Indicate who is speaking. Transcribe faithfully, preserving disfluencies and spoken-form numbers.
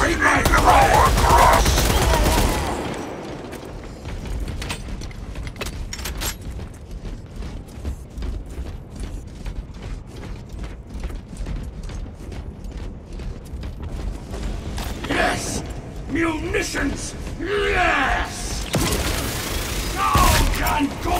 Speaker 1: We make our cross! Yes! Munitions! Yes! Now can go!